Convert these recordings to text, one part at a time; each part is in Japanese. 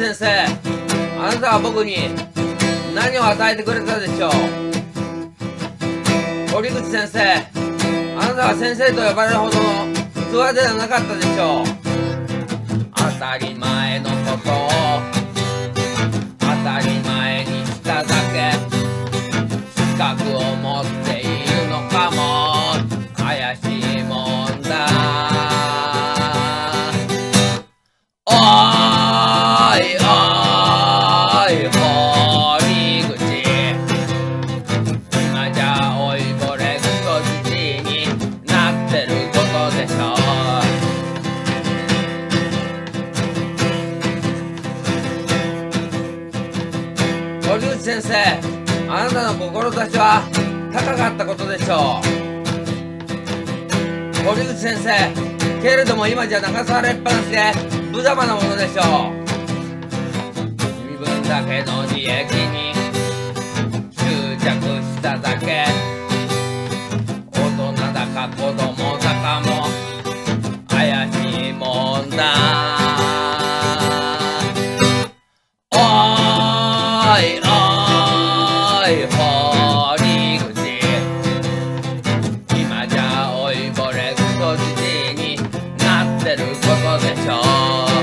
先生、あなたは僕に何を与えてくれたでしょう。堀口先生、あなたは先生と呼ばれるほどの器ではなかったでしょう。当たり前のことを当たり前にしただけ、資格を持っているのかも怪しいもんだ。おーいおーい堀口、今じゃ老いぼれクソじじいになってることでしょう。堀口先生、あなたの志は高かったことでしょう。堀口先生、けれども今じゃ流されっぱなしで無様なものでしょう。身分だけの利益に執着しただけ、大人だか子供だかも怪しいもんだ。おーいおーい堀口、今じゃ老いぼれクソじじいになってることでしょう。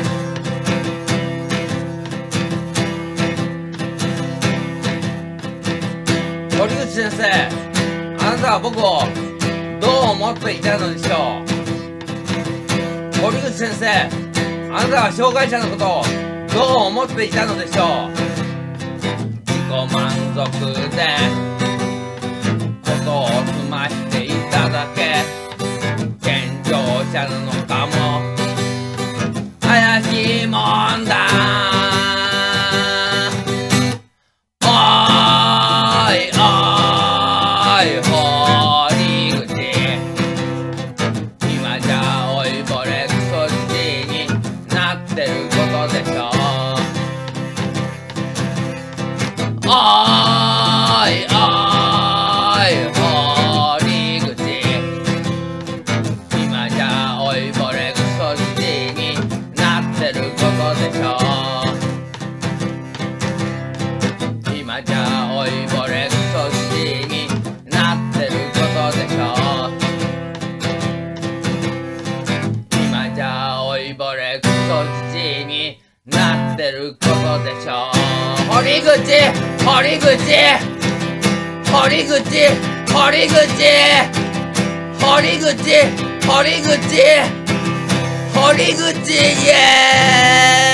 堀口先生、あなたは僕をどう思っていたのでしょう。堀口先生、あなたは障害者のことをどう思っていたのでしょう。自己満足でことを済ましていただけ、健常者なのかも怪しいもんだ。おーいおーい堀口、今じゃ老いぼれクソじじいになってることでしょう。おーいおーい堀口、今じゃ老いぼれクソじじいになってることでしょう。今じゃ老いぼれクソじじいになってることでしょう。今じゃ老いぼれクソじじいになってることでしょう。堀口堀口堀口堀口堀口堀口堀口イエーイ。